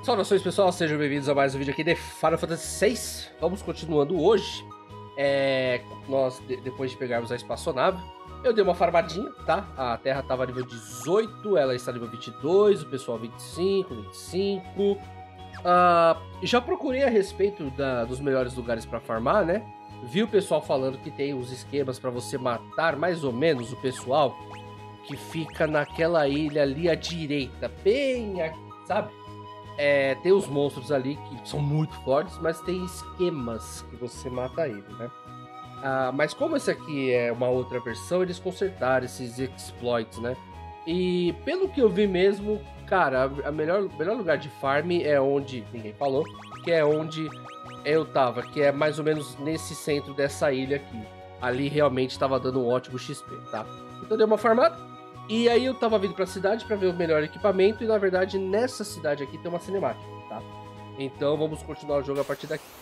Saudações pessoal, sejam bem-vindos a mais um vídeo aqui de Final Fantasy VI. Vamos continuando hoje. Depois de pegarmos a espaçonave, eu dei uma farmadinha, tá? A Terra estava nível 18, ela está nível 22, o pessoal 25. Já procurei a respeito dos melhores lugares para farmar, né? Vi o pessoal falando que tem os esquemas para você matar mais ou menos o pessoal que fica naquela ilha ali à direita, bem, sabe? Tem os monstros ali que são muito fortes, mas tem esquemas que você mata ele, né? Mas como esse aqui é uma outra versão, eles consertaram esses exploits, né? E pelo que eu vi mesmo, cara, o melhor lugar de farm é onde, ninguém falou, que é onde eu tava, que é mais ou menos nesse centro dessa ilha aqui. Ali realmente estava dando um ótimo XP, tá? Então deu uma farmada. E aí eu tava vindo pra cidade pra ver o melhor equipamento e na verdade nessa cidade aqui tem uma cinemática, tá? Então vamos continuar o jogo a partir daqui.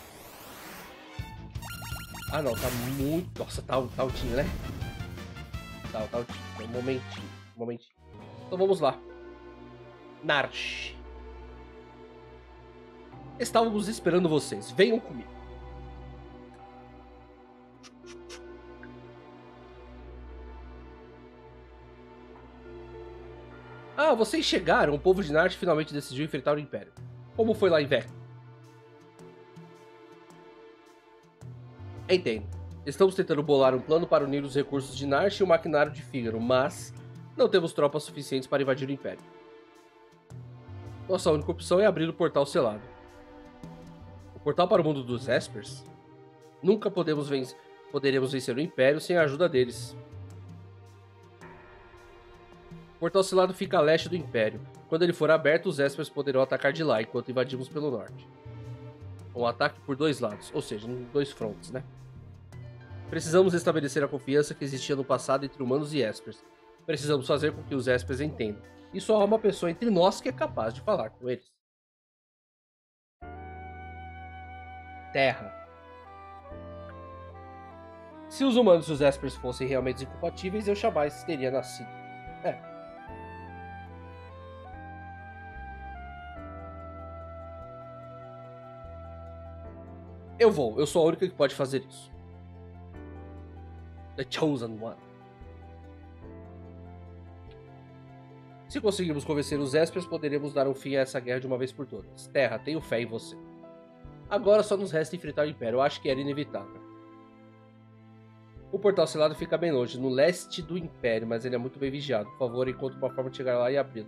Ah não, tá muito... Nossa, tá altinho, né? Tá altinho, um momentinho. Então vamos lá. Narshe. Estávamos esperando vocês, venham comigo. Vocês chegaram. O povo de Narshe finalmente decidiu enfrentar o Império. Como foi lá em Vecna? Entendo. Estamos tentando bolar um plano para unir os recursos de Narshe e o maquinário de Fígaro, mas não temos tropas suficientes para invadir o Império. Nossa única opção é abrir o portal selado. O portal para o mundo dos Espers? Nunca poderemos vencer o Império sem a ajuda deles. O portal selado fica a leste do Império. Quando ele for aberto, os Espers poderão atacar de lá, enquanto invadimos pelo norte. Um ataque por dois lados, ou seja, em dois frontes, né? Precisamos estabelecer a confiança que existia no passado entre humanos e Espers. Precisamos fazer com que os Espers entendam. E só há uma pessoa entre nós que é capaz de falar com eles. Terra. Se os humanos e os Espers fossem realmente incompatíveis, eu jamais teria nascido. Eu sou a única que pode fazer isso. The Chosen One. Se conseguirmos convencer os Espers, poderemos dar um fim a essa guerra de uma vez por todas. Terra, tenho fé em você. Agora só nos resta enfrentar o Império. Eu acho que era inevitável. O portal selado fica bem longe, no leste do Império, mas ele é muito bem vigiado. Por favor, encontre uma forma de chegar lá e abri-lo.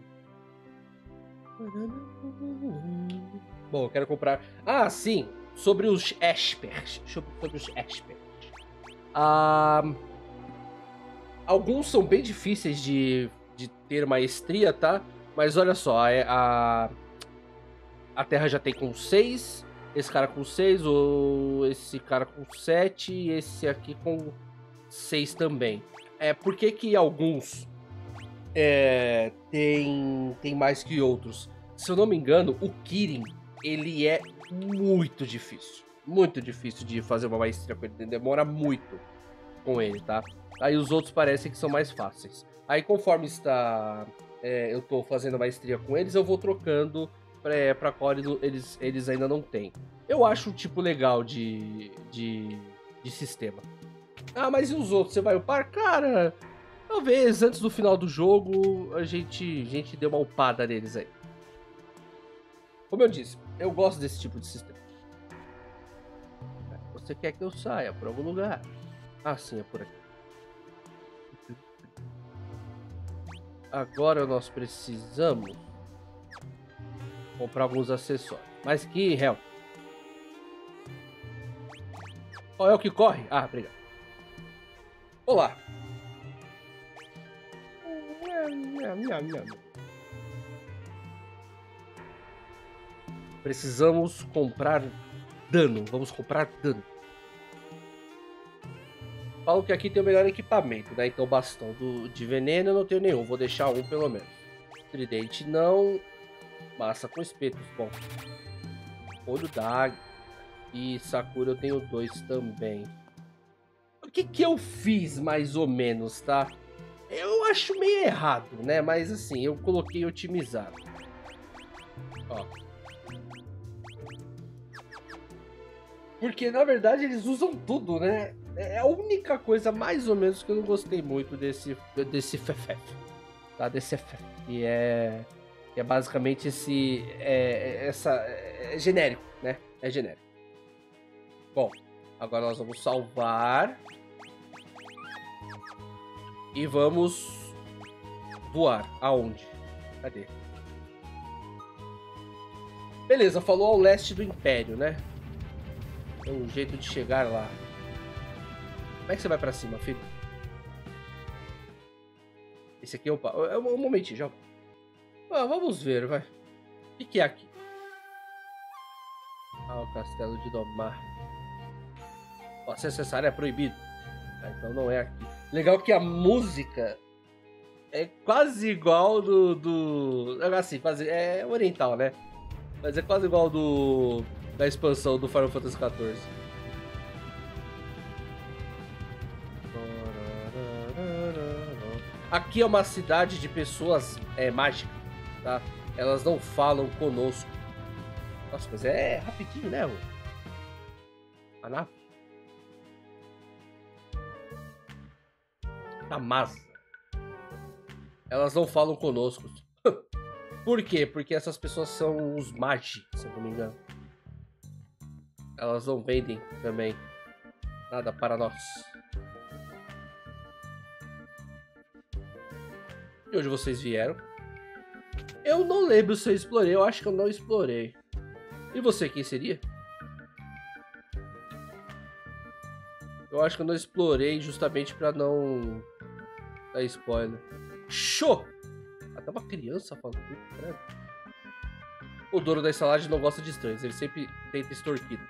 Bom, eu quero comprar... sim! Sobre os Espers. Alguns são bem difíceis de ter maestria, tá? Mas olha só, a Terra já tem com 6, esse cara com 6, ou esse cara com 7 e esse aqui com 6 também. Por que alguns tem mais que outros? Se eu não me engano, o Kirin, ele é muito difícil de fazer uma maestria com ele, demora muito com ele, tá? Aí os outros parecem que são mais fáceis. Aí conforme eu tô fazendo a maestria com eles, eu vou trocando pra qual eles ainda não têm. Eu acho um tipo legal de sistema. Mas e os outros? Você vai upar? Cara, talvez antes do final do jogo a gente dê uma upada neles aí. Como eu disse, eu gosto desse tipo de sistema. Você quer que eu saia por algum lugar? Sim, é por aqui. Agora nós precisamos comprar alguns acessórios. Mas que hell. Qual é o que corre? Obrigado. Olá. Precisamos comprar dano. Vamos comprar dano. Falo que aqui tem o melhor equipamento, né? Então bastão de veneno eu não tenho nenhum. Vou deixar um pelo menos. Tridente não. Massa com espetos. Bom. Olho da águia. E Sakura eu tenho 2 também. O que eu fiz mais ou menos, tá? Eu acho meio errado, né? Mas assim, eu coloquei otimizado. Ó. Porque, na verdade, eles usam tudo, né? É a única coisa, mais ou menos, que eu não gostei muito desse FFF. Tá? Desse FF. Que é basicamente é genérico, né? É genérico. Bom, agora nós vamos salvar. E vamos voar. Aonde? Cadê? Beleza, falou ao leste do Império, né? É um jeito de chegar lá. Como é que você vai pra cima, filho? Esse aqui é o... Um momentinho, já. Ah, vamos ver, vai. O que é aqui? Ah, o Castelo de Domar. Acesso a essa área é proibido. Ah, então não é aqui. Legal que a música é quase igual assim, é oriental, né? Mas é quase igual da expansão do Final Fantasy XIV. Aqui é uma cidade de pessoas mágicas, tá? Elas não falam conosco. Nossa, mas é rapidinho, né? A nave. Tá massa. Elas não falam conosco. Por quê? Porque essas pessoas são os magi, se eu não me engano. Elas não vendem também nada para nós. De onde vocês vieram? Eu não lembro se eu explorei. Eu acho que eu não explorei. E você, quem seria? Eu acho que eu não explorei justamente para não dar spoiler. Show! Até uma criança falando. O dono da estalagem não gosta de estranhos. Ele sempre tenta extorquí-los.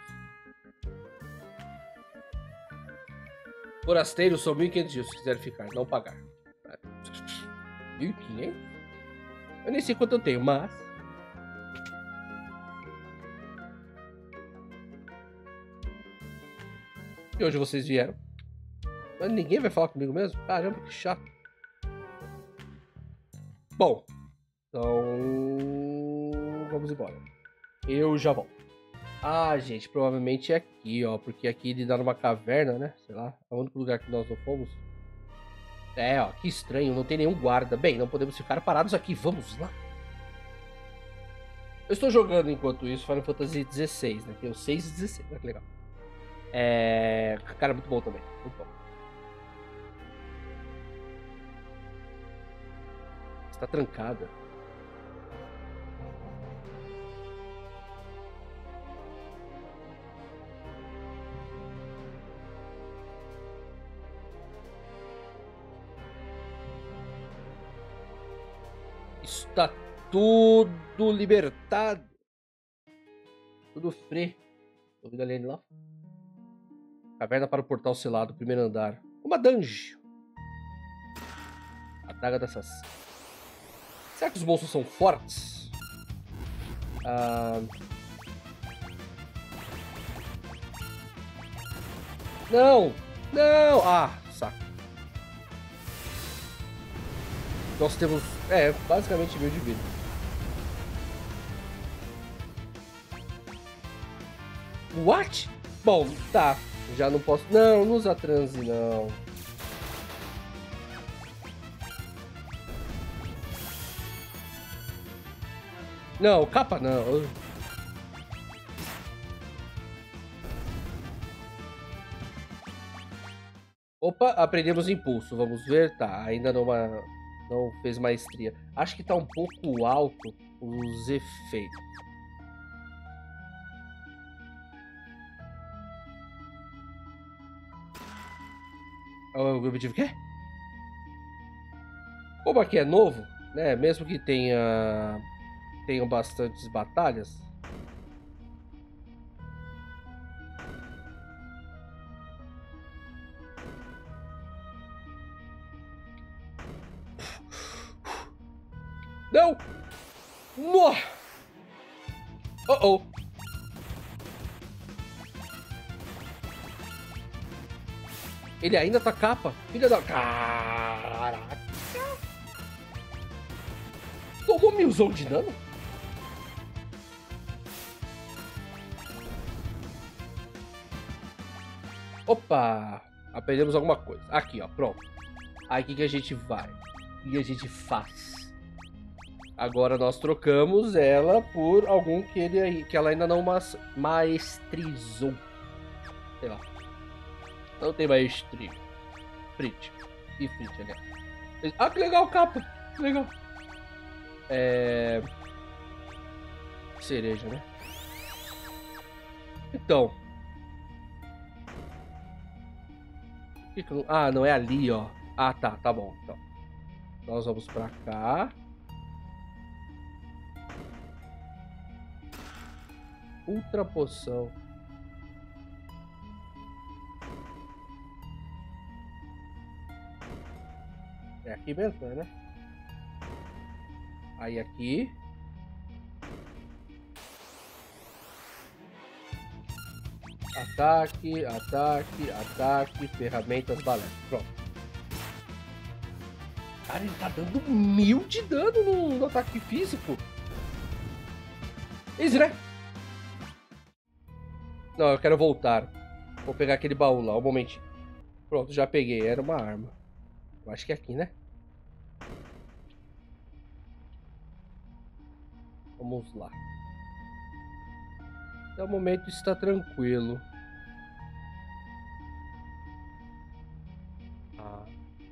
Forasteiros são 1.500 dias se quiser ficar. Não pagar. 1.500? Eu nem sei quanto eu tenho, mas... De onde vocês vieram? Mas ninguém vai falar comigo mesmo? Caramba, que chato. Bom, então... vamos embora. Eu já volto. Ah, gente, provavelmente é aqui, ó. Porque aqui ele dá numa caverna, né? Sei lá, é o único lugar que nós não fomos. É, ó, que estranho, não tem nenhum guarda. Bem, não podemos ficar parados aqui, vamos lá. Eu estou jogando enquanto isso Final Fantasy XVI, né? Tem o 6 e 16, olha que legal. Cara, muito bom também, muito bom. Está trancada. Está tudo libertado. Tudo free. Tô vendo ali lá. Caverna para o portal selado, primeiro andar. Uma dungeon. Adaga da Saci. Será que os monstros são fortes? Não! Não! Ah, saco. Nós temos, basicamente 1000 de vida. What? Bom, tá. Já não posso... Não, não usa transe, não. Não, capa não. Opa, aprendemos impulso. Vamos ver. Tá, ainda não fez maestria. Acho que tá um pouco alto os efeitos. O objetivo quê? Como aqui é novo, né? Mesmo que tenham bastantes batalhas. Não! No! Oh! Ele ainda tá capa. Filha da... Caraca! Tomou 1000 de dano? Opa! Aprendemos alguma coisa. Aqui, ó, pronto. Aí o que a gente vai? O que a gente faz? Agora nós trocamos ela por algum que ela ainda não maestrizou. Sei lá. Não tem maestria. Frit. E Frit, aliás. Ah, que legal, capa. Que legal. Cereja, né? Então. Ah, não é ali, ó. Ah, tá bom. Então, nós vamos pra cá. Ultra poção. É aqui mesmo, né? Aí aqui. Ataque, ataque, ataque, ferramentas, balé. Pronto. Cara, ele tá dando 1000 de dano no ataque físico. Easy, né? Não, eu quero voltar. Vou pegar aquele baú lá, um momentinho. Pronto, já peguei. Era uma arma. Eu acho que é aqui, né? Vamos lá. Até o momento está tranquilo. Ah.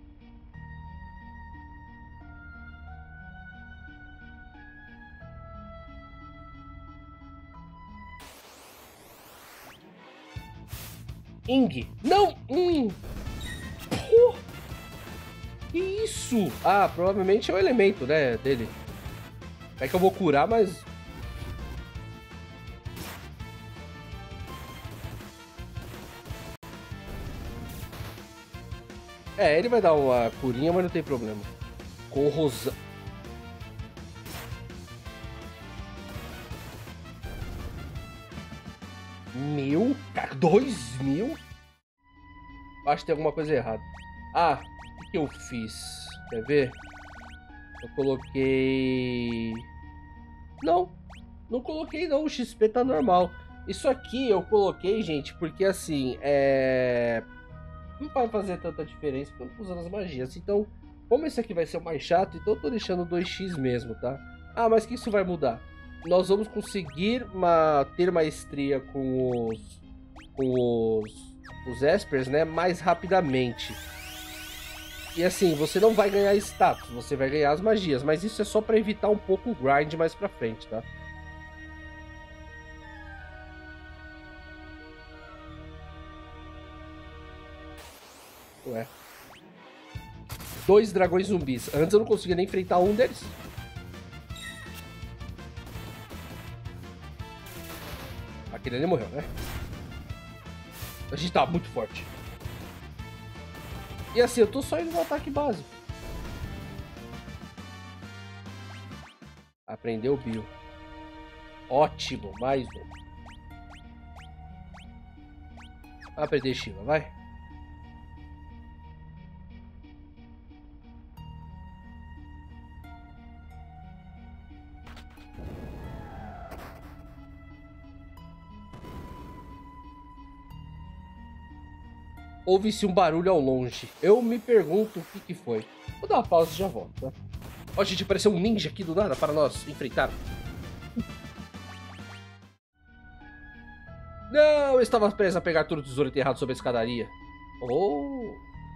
Ing. Não! Que isso? Ah, provavelmente é o elemento, né, dele. É que eu vou curar, mas... É, ele vai dar uma curinha, mas não tem problema. Corrosão. Mil? Cara, 2000? Acho que tem alguma coisa errada. Ah, o que eu fiz? Quer ver? Eu coloquei... Não coloquei não, o XP tá normal. Isso aqui eu coloquei, gente, porque assim, não vai fazer tanta diferença porque eu não tô usando as magias. Então, como esse aqui vai ser o mais chato, então eu tô deixando 2x mesmo, tá? Ah, mas que isso vai mudar? Nós vamos conseguir ter maestria com os Espers, né, mais rapidamente. E assim, você não vai ganhar status, você vai ganhar as magias, mas isso é só pra evitar um pouco o grind mais pra frente, tá? Ué. 2 dragões zumbis. Antes eu não conseguia nem enfrentar um deles. Aquele ali morreu, né? A gente tá muito forte. E assim, eu tô só indo no ataque básico. Aprendeu o bio. Ótimo, mais um. Aprender Shiva, vai. Ouve-se um barulho ao longe. Eu me pergunto o que foi. Vou dar uma pausa e já volto, tá? Ó, gente, apareceu um ninja aqui do nada para nós enfrentar. Não, eu estava preso a pegar todo o tesouro enterrado sob a escadaria. Oh!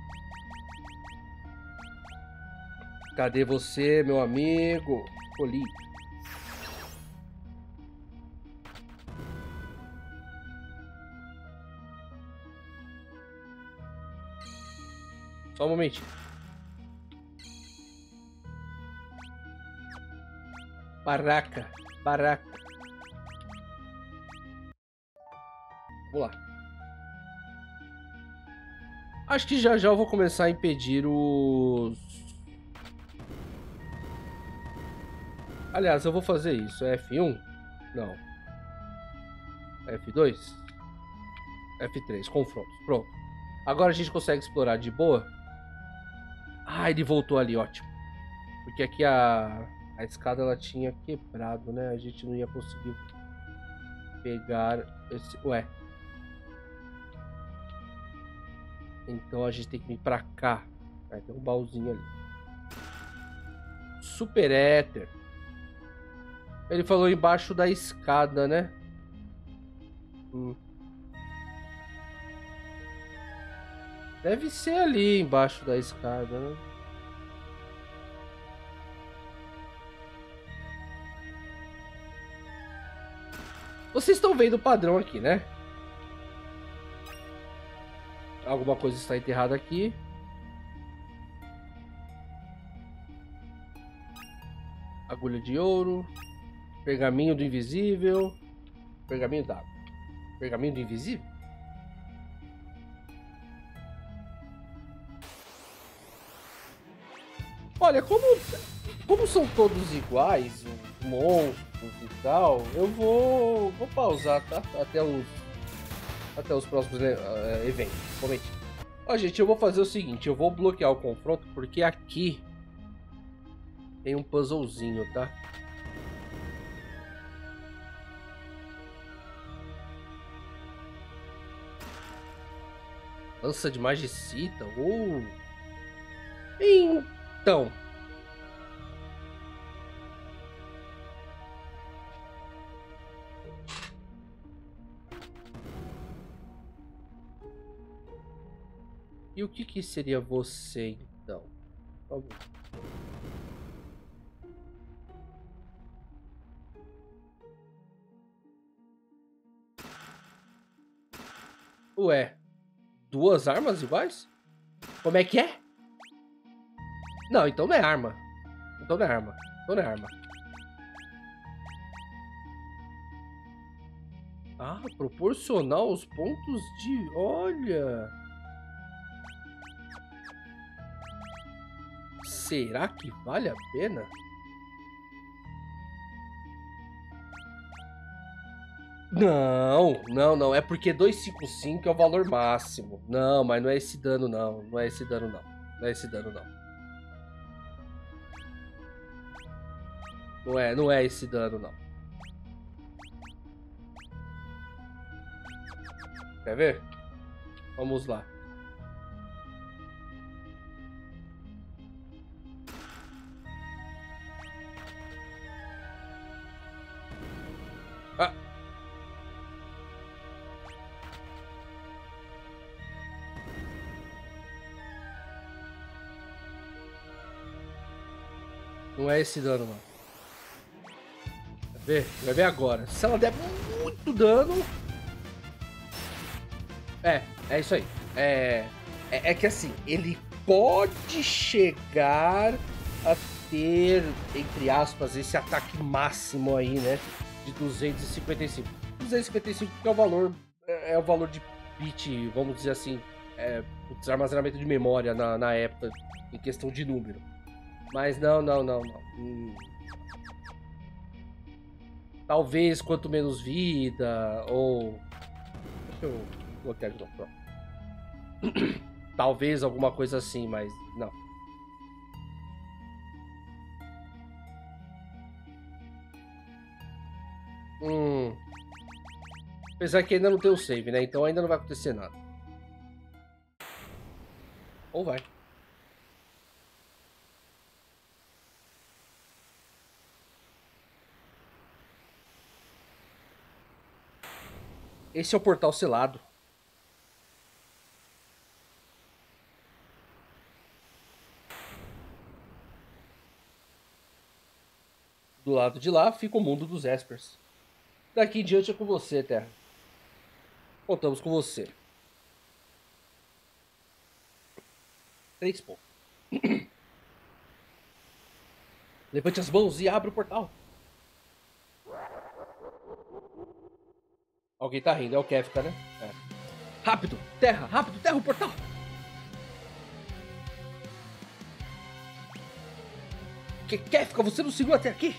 Cadê você, meu amigo? Coli. Só um momentinho. Baraca. Vamos lá. Acho que já eu vou começar a impedir os... Aliás, eu vou fazer isso. É F1? Não. F2? F3. Confrontos. Pronto. Agora a gente consegue explorar de boa. Ah, ele voltou ali. Ótimo. Porque aqui a escada ela tinha quebrado, né? A gente não ia conseguir pegar esse... Ué. Então a gente tem que vir pra cá. Vai ter um baúzinho ali. Super Éter. Ele falou embaixo da escada, né? Deve ser ali embaixo da escada, né? Vocês estão vendo o padrão aqui, né? Alguma coisa está enterrada aqui. Agulha de ouro. Pergaminho do invisível. Pergaminho d'água. Pergaminho do invisível? Olha, como são todos iguais, os monstros e tal, eu vou pausar, tá? Até os próximos eventos. Comente. Ó, gente, eu vou fazer o seguinte, eu vou bloquear o confronto, porque aqui tem um puzzlezinho, tá? Lança de Magicita. Então. E o que seria você, então? Por favor. Ué, duas armas iguais? Como é que é? Não, então não é arma. Então não é arma. Então não é arma. Ah, proporcional aos pontos de... Olha... Será que vale a pena? Não. É porque 255 é o valor máximo. Não, mas não é esse dano, não. Não é esse dano, não. Não é esse dano, não. Não é esse dano, não. Quer ver? Vamos lá. Ah. Não é esse dano, não. Vai ver agora. Se ela der muito dano... É isso aí. É que assim, ele pode chegar a ter, entre aspas, esse ataque máximo aí, né? De 255. 255 que é o valor de bit, vamos dizer assim, armazenamento de memória na época, em questão de número. Mas não. Talvez quanto menos vida, ou... Deixa eu bloquear de novo. Talvez alguma coisa assim, mas não. Apesar que ainda não tem o save, né? Então ainda não vai acontecer nada. Ou vai. Esse é o portal selado. Do lado de lá fica o mundo dos Espers. Daqui em diante é com você, Terra. Contamos com você. 3 pontos. Levante as mãos e abra o portal. Alguém tá rindo, é o Kefka, né? Rápido, terra o portal! Kefka, você não seguiu até aqui?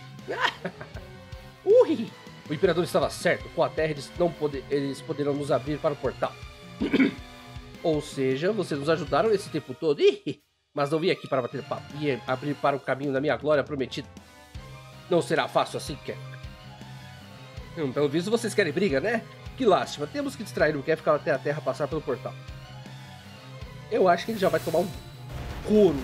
Ui! O Imperador estava certo, com a terra eles poderão nos abrir para o portal. Ou seja, vocês nos ajudaram esse tempo todo, mas não vim aqui para bater papo e abrir para o caminho da minha glória prometida. Não será fácil assim, Kefka. Pelo visto vocês querem briga, né? Que lástima, temos que distrair o Kefka até a terra passar pelo portal. Eu acho que ele já vai tomar um couro.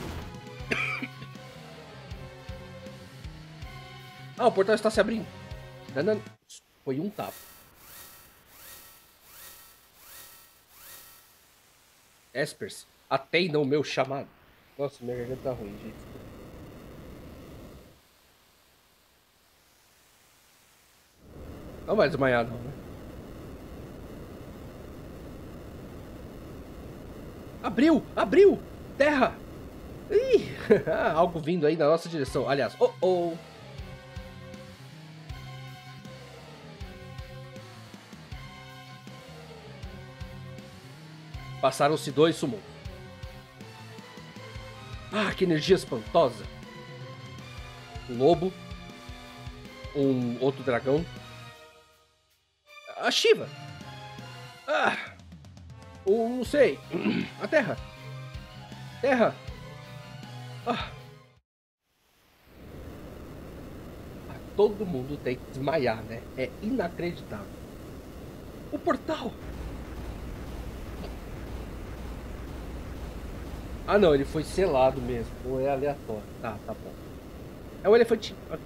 Ah, o portal está se abrindo. Não. Foi um tapa. Espers, atendam o meu chamado. Nossa, minha garganta tá ruim, gente. Não vai desmaiar, não, né? Abriu! Abriu! Terra! Ih! Algo vindo aí na nossa direção. Aliás, oh. Passaram-se 2 summons. Ah, que energia espantosa! Um lobo. Um outro dragão. A Shiva! Ah! Não sei. A Terra! Terra! Ah. Todo mundo tem que desmaiar, né? É inacreditável. O portal! Ah, não, ele foi selado mesmo. Ou é aleatório. Tá bom. É um elefantinho. Okay.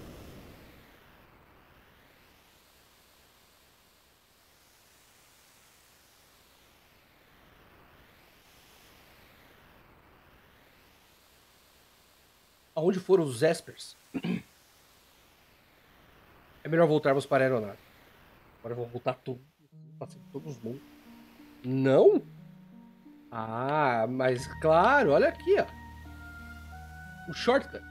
Aonde foram os Espers? É melhor voltarmos para a aeronave. Agora eu vou voltar tudo. Passei todos os mundos. Não? Ah, mas claro, olha aqui, ó. O shortcut.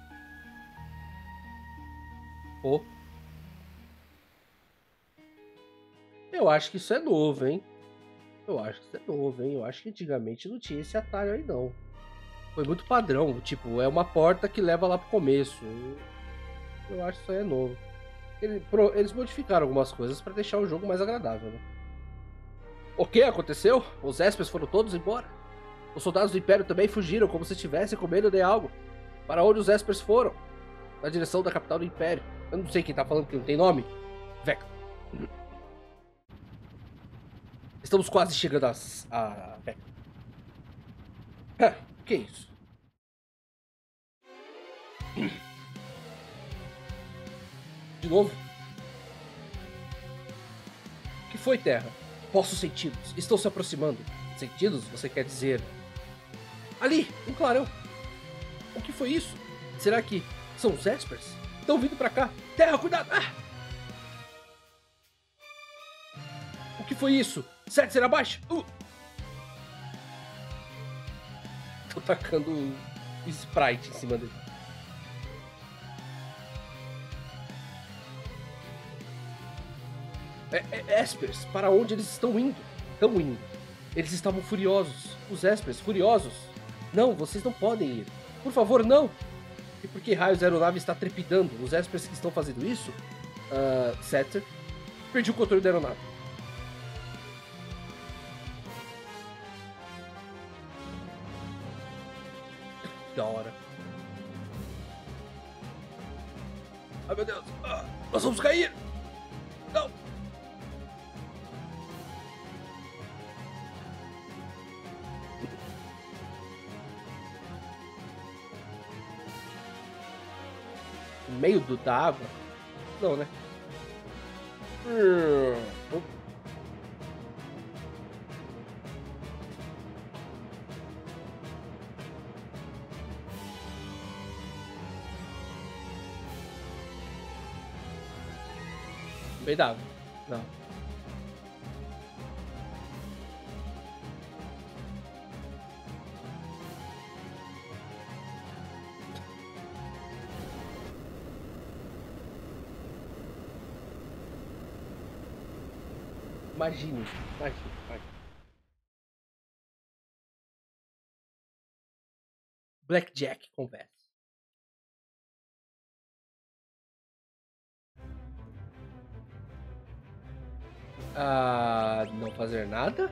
Pô. Eu acho que isso é novo, hein? Eu acho que antigamente não tinha esse atalho aí, não. Foi muito padrão. Tipo, é uma porta que leva lá pro começo. Eu acho que isso aí é novo. Eles modificaram algumas coisas para deixar o jogo mais agradável, né? O que aconteceu? Os Espers foram todos embora. Os soldados do Império também fugiram, como se estivessem com medo de algo. Para onde os Espers foram? Na direção da capital do Império. Eu não sei quem tá falando que não tem nome. Vecna. Estamos quase chegando a Vecna. Que isso? De novo? O que foi, Terra? Posso senti-los. Estão se aproximando. Sentidos? Você quer dizer... Ali! Um clarão! O que foi isso? Será que são os Espers? Estão vindo pra cá! Terra, cuidado! Ah! O que foi isso? Setzer, abaixo! Tô tacando Sprite em cima dele. Espers, para onde eles estão indo? Estão indo. Eles estavam furiosos. Os Espers, furiosos. Não, vocês não podem ir. Por favor, não. E por que raios a aeronave está trepidando? Os Espers que estão fazendo isso? Setzer. Perdi o controle da aeronave. Da hora. Ai, meu Deus. Nós vamos cair. Não. No meio da água? Não, né? No meio da água. Não. Imagine. Blackjack conversa. Não fazer nada?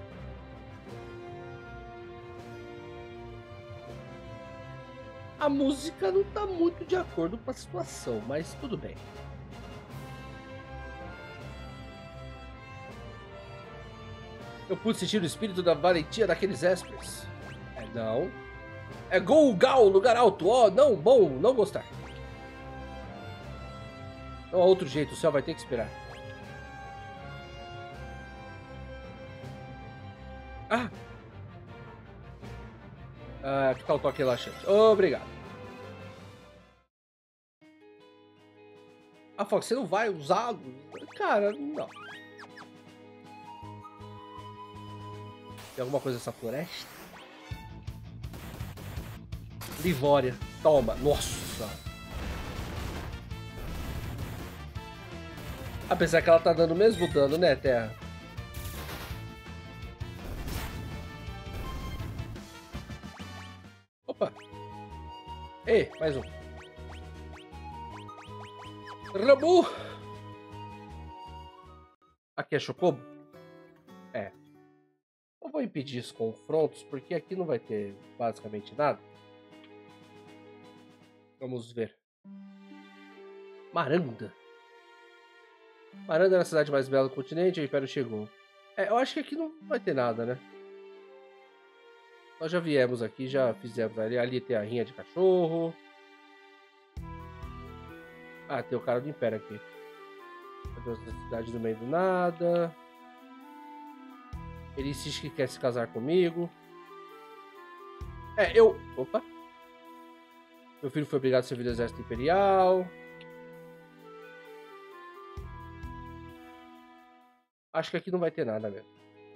A música não tá muito de acordo com a situação, mas tudo bem. Eu pude sentir o espírito da valentia daqueles Espers. É, não. É Golgal, lugar alto. Oh, não, bom, não gostar. Não há outro jeito, o céu vai ter que esperar. Ah! Que tal o toque relaxante? Obrigado. Ah, Fox, você não vai usá-lo? Cara, não. Tem alguma coisa nessa floresta? Livória. Toma. Nossa. Apesar que ela tá dando o mesmo dano, né, Terra? Opa. Ei, mais um. Rabu. Aqui é Chocobo? É. Eu vou impedir os confrontos, porque aqui não vai ter basicamente nada. Vamos ver. Maranda. Maranda é a cidade mais bela do continente, o Império chegou. É, eu acho que aqui não vai ter nada, né? Nós já viemos aqui, já fizemos ali. Ali tem a rinha de cachorro. Ah, tem o cara do Império aqui. Meu Deus, da cidade no meio do nada. Ele insiste que quer se casar comigo. Opa! Meu filho foi obrigado a servir no exército imperial. Acho que aqui não vai ter nada mesmo.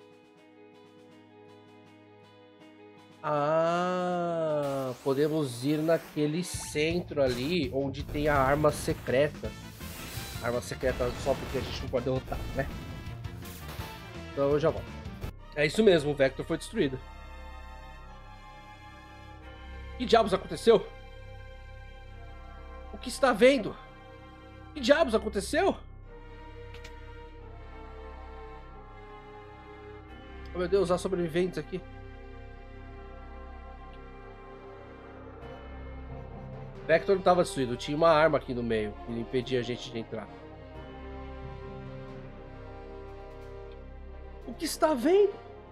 Ah, podemos ir naquele centro ali onde tem a arma secreta. Arma secreta só porque a gente não pode derrotar, né? Então eu já volto. É isso mesmo, o Vector foi destruído. Que diabos aconteceu? O que está vendo? Que diabos aconteceu? Oh, meu Deus, há sobreviventes aqui. Vector não estava destruído, tinha uma arma aqui no meio que impedia a gente de entrar. O que está vendo?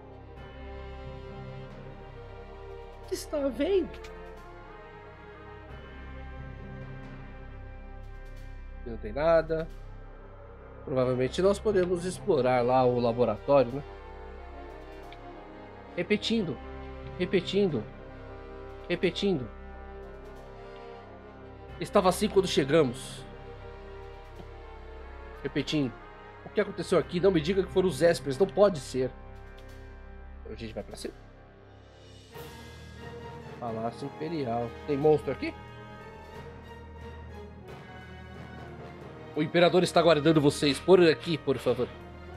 O que está vendo? Aqui não tem nada. Provavelmente nós podemos explorar lá o laboratório, né? Repetindo. Repetindo. Repetindo. Estava assim quando chegamos. Repetindo. O que aconteceu aqui? Não me diga que foram os Espers. Não pode ser. A gente vai pra cima. Palácio Imperial. Tem monstro aqui? O Imperador está aguardando vocês. Por aqui, por favor.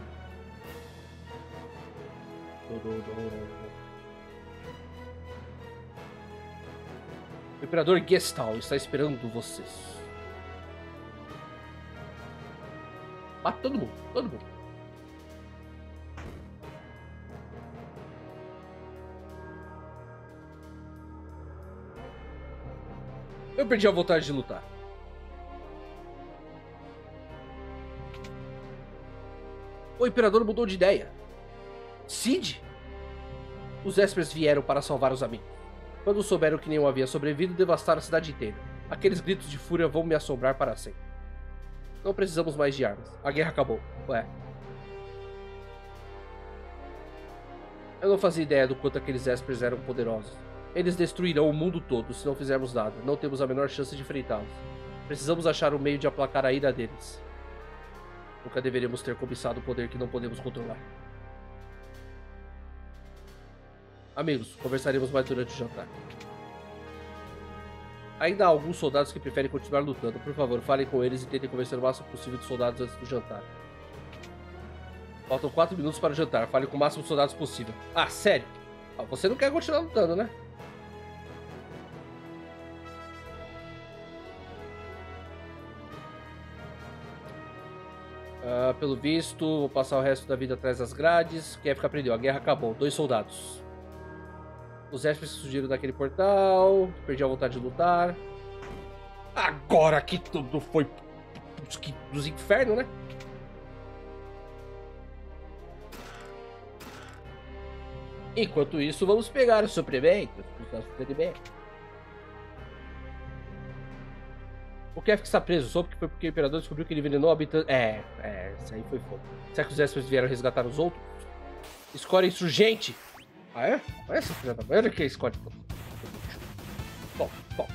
O Imperador Gestal está esperando vocês. Mata todo mundo, todo mundo. Eu perdi a vontade de lutar. O Imperador mudou de ideia. Cid? Os Espers vieram para salvar os amigos. Quando souberam que nenhum havia sobrevivido, devastaram a cidade inteira. Aqueles gritos de fúria vão me assombrar para sempre. Não precisamos mais de armas. A guerra acabou. Ué. Eu não fazia ideia do quanto aqueles Espers eram poderosos. Eles destruirão o mundo todo se não fizermos nada. Não temos a menor chance de enfrentá-los. Precisamos achar um meio de aplacar a ira deles. Nunca deveríamos ter cobiçado o poder que não podemos controlar. Amigos, conversaremos mais durante o jantar. Ainda há alguns soldados que preferem continuar lutando. Por favor, falem com eles e tentem convencer o máximo possível de soldados antes do jantar. Faltam 4 minutos para o jantar. Fale com o máximo de soldados possível. Ah, sério? Você não quer continuar lutando, né? Pelo visto, vou passar o resto da vida atrás das grades. Quem ficar prendeu? A guerra acabou. 2 soldados. Os Espers surgiram daquele portal. Perdi a vontade de lutar. Agora que tudo foi dos infernos, né? Enquanto isso, vamos pegar os suprimentos dos nossos inimigos. O Kefka está preso, soube que foi porque o Imperador descobriu que ele envenenou habitantes. Isso aí foi fogo. Será que os Espers vieram resgatar os outros? Score insurgente! Ah, é? Olha essa filha da mãe, olha que é Score. Bom.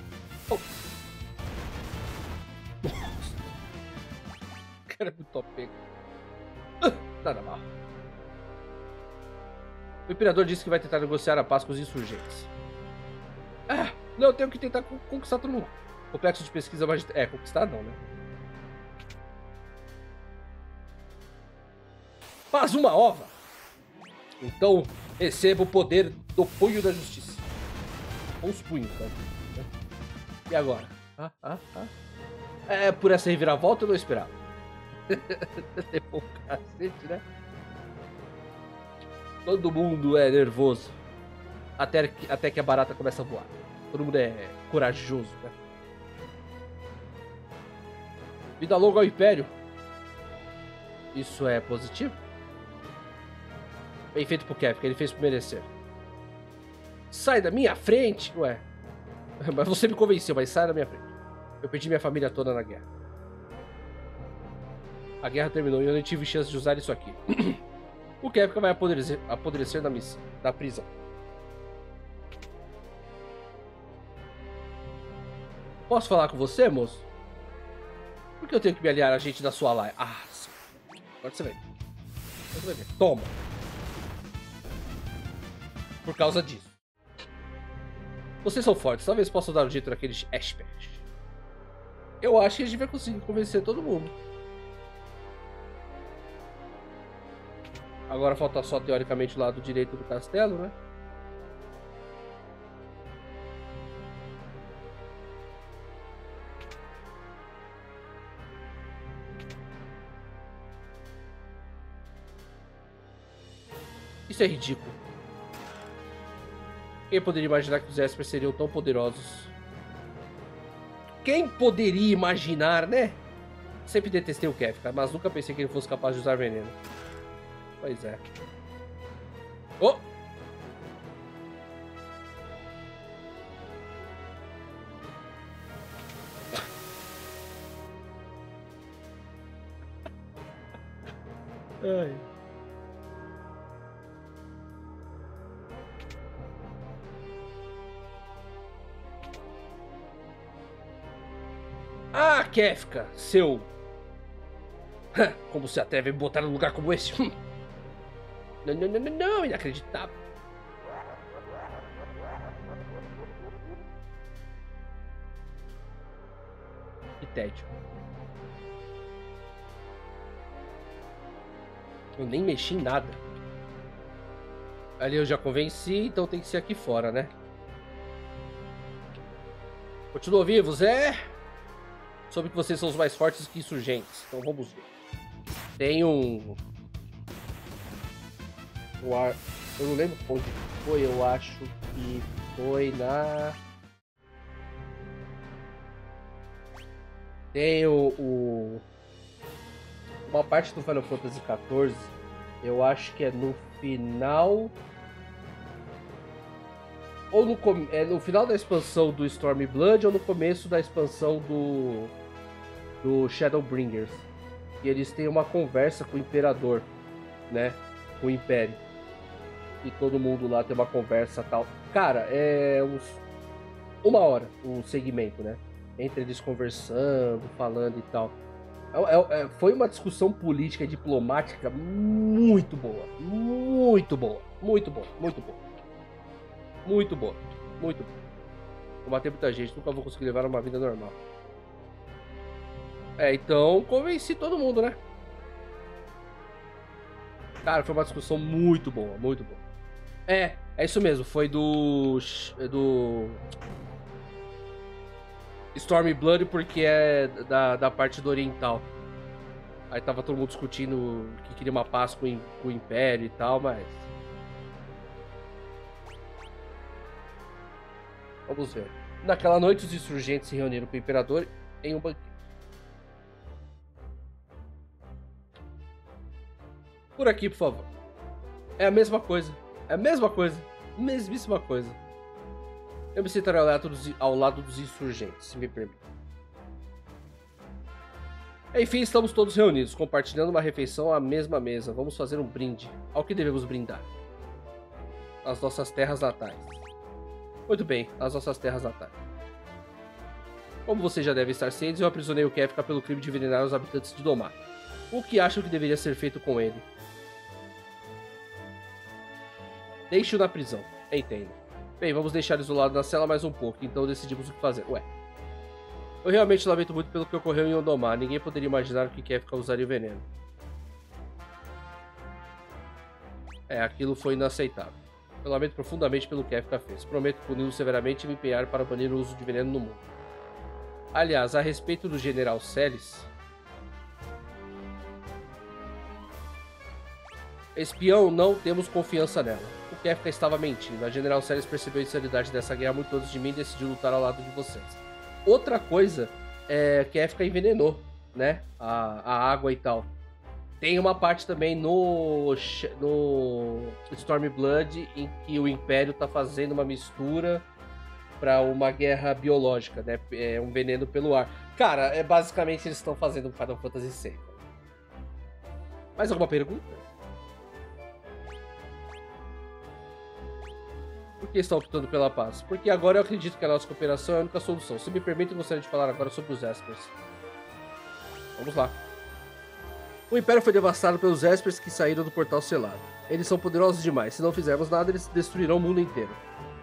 Nossa. O cara é muito top. Nada mal. O Imperador disse que vai tentar negociar a paz com os insurgentes. Não, eu tenho que tentar conquistar todo mundo. Complexo de pesquisa mais... conquistar não, né? Faz uma ova! Então, receba o poder do punho da justiça. Ou os punhos, tá? E agora? Por essa reviravolta eu não esperava. Levou um cacete, né? Todo mundo é nervoso. Até que a barata começa a voar. Todo mundo é corajoso, né? Vida longa ao Império. Isso é positivo? Bem feito pro Kefka, ele fez por merecer. Sai da minha frente! Ué. Mas você me convenceu, mas sai da minha frente. Eu perdi minha família toda na guerra. A guerra terminou e eu não tive chance de usar isso aqui. O Kefka vai apodrecer na prisão. Posso falar com você, moço? Por que eu tenho que me aliar a gente da sua laia? Sim. Agora você vai ver. Toma. Por causa disso. Vocês são fortes. Talvez possam dar um jeito naqueles Espers. Eu acho que a gente vai conseguir convencer todo mundo. Agora falta só, teoricamente, o lado direito do castelo, né? Isso é ridículo. Quem poderia imaginar que os Espers seriam tão poderosos? Quem poderia imaginar, né? Sempre detestei o Kefka, mas nunca pensei que ele fosse capaz de usar veneno. Pois é. Oh! Ai. Kefka, seu... Como se atreve a me botar num lugar como esse? Não, inacreditável. Que tédio. Eu nem mexi em nada. Ali eu já convenci, então tem que ser aqui fora, né? Continuam vivos, Soube que vocês são os mais fortes que insurgentes. Então vamos ver. Tem um... Eu não lembro onde foi, eu acho que foi na... Tem uma parte do Final Fantasy XIV, eu acho que é no final... Ou no final da expansão do Stormblood ou no começo da expansão do Shadowbringers. E eles têm uma conversa com o Imperador, né? Com o Império. E todo mundo lá tem uma conversa tal. Cara, é uma hora o segmento, né? Entre eles conversando, falando e tal. Foi uma discussão política e diplomática muito boa. Muito boa. Muito boa. Muito boa. Muito boa. Muito boa. Eu matei muita gente, nunca vou conseguir levar uma vida normal. Então convenci todo mundo, né? Cara, foi uma discussão muito boa, muito boa. É isso mesmo, foi do Stormblood, porque é da parte do oriental. Aí tava todo mundo discutindo que queria uma paz com o Império e tal, mas... Vamos ver. Naquela noite, os insurgentes se reuniram com o Imperador em um banquete. Por aqui, por favor. É a mesma coisa. É a mesma coisa. Mesmíssima coisa. Eu me sentarei ao lado dos insurgentes, se me permite. Enfim, estamos todos reunidos, compartilhando uma refeição à mesma mesa. Vamos fazer um brinde. Ao que devemos brindar? As nossas terras natais. Muito bem, as nossas terras natais. Como vocês já devem estar cientes, eu aprisionei o Kefka pelo crime de envenenar os habitantes de Domar. O que acham que deveria ser feito com ele? Deixe-o na prisão. Entendo. Bem, vamos deixar isolado na cela mais um pouco, então decidimos o que fazer. Ué. Eu realmente lamento muito pelo que ocorreu em Ondomar. Ninguém poderia imaginar que Kefka usaria veneno. Aquilo foi inaceitável. Eu lamento profundamente pelo que Kefka fez. Prometo puni-lo severamente e me empenhar para banir o uso de veneno no mundo. Aliás, a respeito do General Celis... Espião, não temos confiança nela. O Kefka estava mentindo. A General Celis percebeu a insanidade dessa guerra muito antes de mim e decidiu lutar ao lado de vocês. Outra coisa é que Kefka envenenou, né? A água e tal. Tem uma parte também no Stormblood em que o Império tá fazendo uma mistura para uma guerra biológica, né? É um veneno pelo ar. Cara, basicamente eles estão fazendo Final Fantasy VI. Mais alguma pergunta? Por que estão optando pela paz? Porque agora eu acredito que a nossa cooperação é a única solução. Se me permitem, gostaria de falar agora sobre os Espers. Vamos lá. O Império foi devastado pelos Espers que saíram do Portal Selado. Eles são poderosos demais. Se não fizermos nada, eles destruirão o mundo inteiro.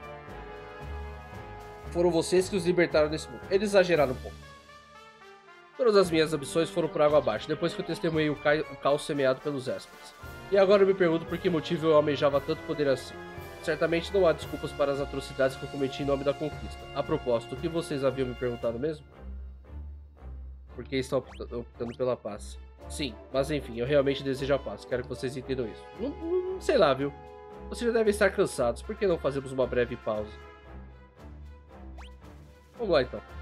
Foram vocês que os libertaram desse mundo. Eles exageraram um pouco. Todas as minhas ambições foram por água abaixo, depois que eu testemunhei o caos semeado pelos Espers. E agora eu me pergunto por que motivo eu almejava tanto poder assim. Certamente não há desculpas para as atrocidades que eu cometi em nome da conquista. A propósito, o que vocês haviam me perguntado mesmo? Por que estão optando pela paz? Sim, mas enfim, eu realmente desejo a paz. Quero que vocês entendam isso. Não sei lá, viu? Vocês já devem estar cansados. Por que não fazemos uma breve pausa? Vamos lá, então.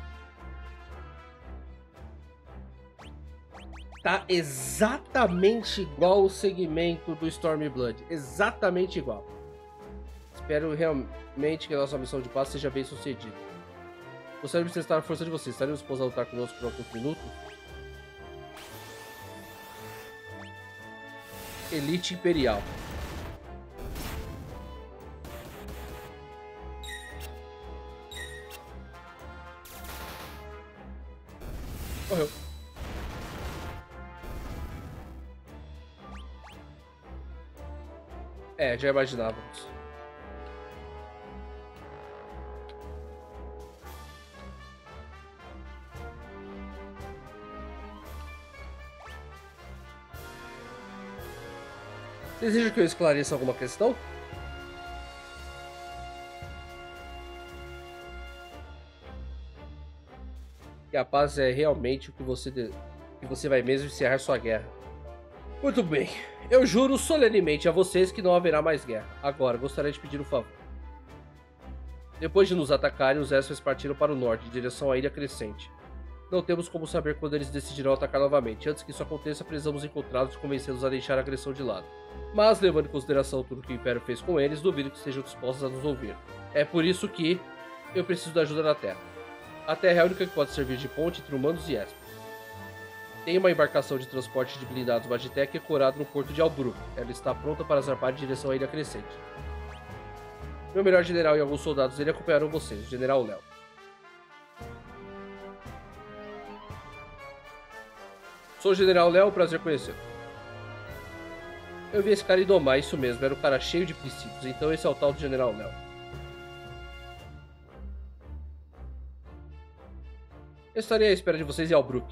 Tá exatamente igual o segmento do Stormblood. Exatamente igual. Espero realmente que a nossa missão de paz seja bem sucedida. Gostaria de testar a força de vocês. Estaremos dispostos a lutar conosco por alguns minutos? Elite Imperial. Morreu. Já imaginávamos. Deseja que eu esclareça alguma questão? E a paz é realmente o que você vai mesmo encerrar sua guerra. Muito bem. Eu juro solenemente a vocês que não haverá mais guerra. Agora, gostaria de pedir um favor. Depois de nos atacarem, os Espers partiram para o norte, em direção à Ilha Crescente. Não temos como saber quando eles decidirão atacar novamente. Antes que isso aconteça, precisamos encontrá-los e convencê-los a deixar a agressão de lado. Mas, levando em consideração tudo que o Império fez com eles, duvido que estejam dispostos a nos ouvir. É por isso que eu preciso da ajuda da Terra. A Terra é a única que pode servir de ponte entre humanos e Espers. Tem uma embarcação de transporte de blindados Magitech ancorada no porto de Albrook. Ela está pronta para zarpar em direção à Ilha Crescente. Meu melhor general e alguns soldados dele acompanharão vocês, o General Léo. Sou o General Léo, prazer conhecê-lo. Eu vi esse cara em Domar, isso mesmo, era um cara cheio de princípios, então esse é o tal do General Léo. Eu estarei à espera de vocês em Albrook.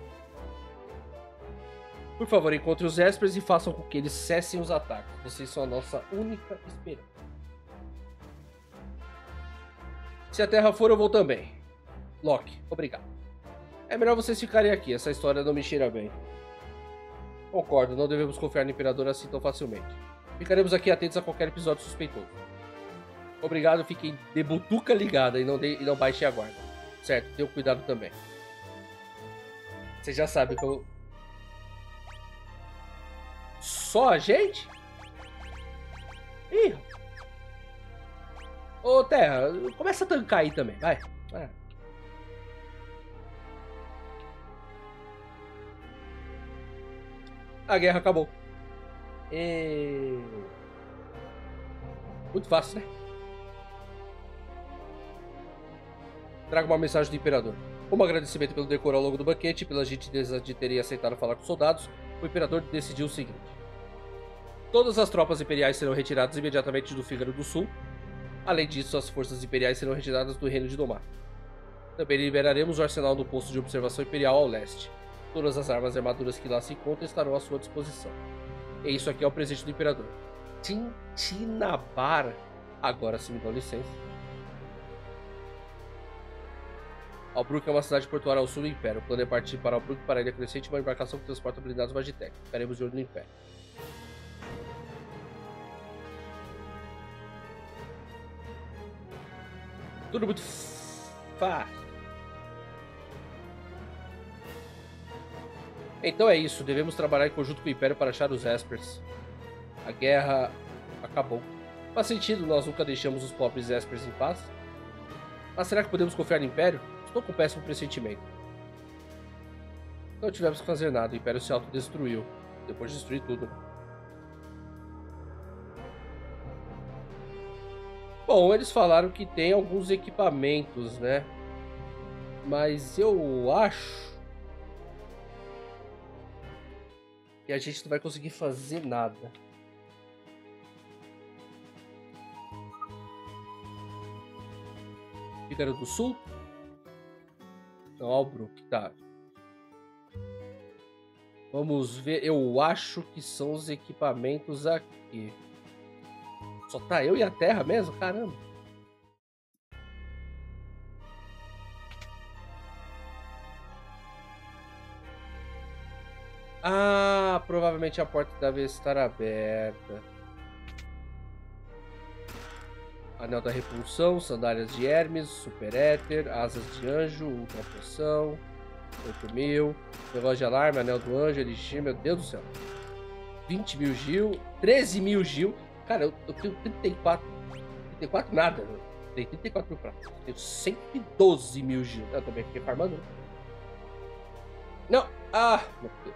Por favor, encontrem os Espers e façam com que eles cessem os ataques. Vocês são a nossa única esperança. Se a Terra for, eu vou também. Loki, obrigado. É melhor vocês ficarem aqui, essa história não me cheira bem. Concordo, não devemos confiar no Imperador assim tão facilmente. Ficaremos aqui atentos a qualquer episódio suspeitoso. Obrigado, fiquem de butuca ligada e não baixem a guarda. Certo, tenham cuidado também. Vocês já sabem que eu... Só a gente? Ih! Ô, Terra, começa a tancar aí também, vai. A guerra acabou. Muito fácil, né? Traga uma mensagem do Imperador. Como agradecimento pelo decoro ao longo do banquete e pela gentileza de terem aceitado falar com os soldados, o Imperador decidiu o seguinte. Todas as tropas imperiais serão retiradas imediatamente do Fígaro do Sul. Além disso, as forças imperiais serão retiradas do Reino de Domar. Também liberaremos o arsenal do posto de observação imperial ao leste. Todas as armas e armaduras que lá se encontram estarão à sua disposição. E isso aqui é o presente do Imperador. Tintinabar. Agora se me dão licença. Albruk é uma cidade portuária ao sul do Império. O plano é partir para Albruk para a Ilha Crescente, uma embarcação que transporta blindados Magitech. Ficaremos de olho no Império. Tudo muito fácil. Então é isso, devemos trabalhar em conjunto com o Império para achar os Espers. A guerra acabou. Faz sentido, nós nunca deixamos os pobres Espers em paz. Mas será que podemos confiar no Império? Estou com um péssimo pressentimento. Não tivemos que fazer nada, o Império se autodestruiu. Depois de destruir tudo. Bom, eles falaram que tem alguns equipamentos, né? Mas eu acho que a gente não vai conseguir fazer nada. Fígaro do Sul? Não, Albruk, tá. Vamos ver, eu acho que são os equipamentos aqui. Só tá eu e a Terra mesmo? Caramba. Ah, provavelmente a porta deve estar aberta. Anel da Repulsão, Sandálias de Hermes, Super Éter, Asas de Anjo, Ultra Poção, 8.000, Relógio de Alarme, Anel do Anjo, Elixir, meu Deus do céu. 20.000 Gil, 13.000 Gil. Cara, eu tenho 34. 34 nada. Eu tenho 34 mil pratos. Eu tenho 112.000 Gil. Eu também fiquei farmando. Não. Ah, meu Deus.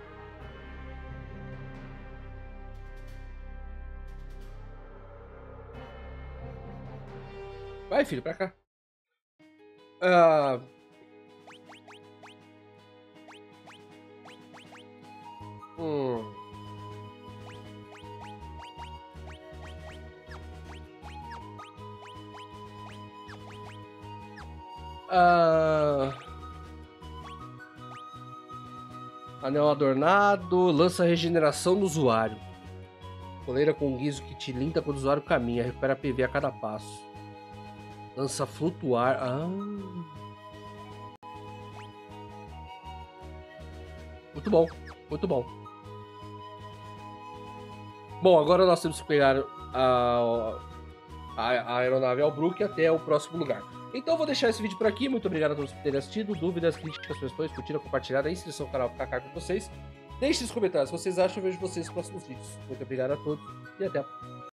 Vai, filho, pra cá. Ah. Anel adornado, lança regeneração no usuário. Coleira com guizo que te linda quando o usuário caminha, recupera PV a cada passo. Lança flutuar. Muito bom, muito bom. Bom, agora nós temos que pegar a aeronave Albruk até o próximo lugar. Então eu vou deixar esse vídeo por aqui. Muito obrigado a todos por terem assistido. Dúvidas, críticas, sugestões, curtiram, compartilharam, a inscrição no canal ficar com vocês. Deixe nos comentários o que vocês acham. Eu vejo vocês nos próximos vídeos. Muito obrigado a todos e até a próxima.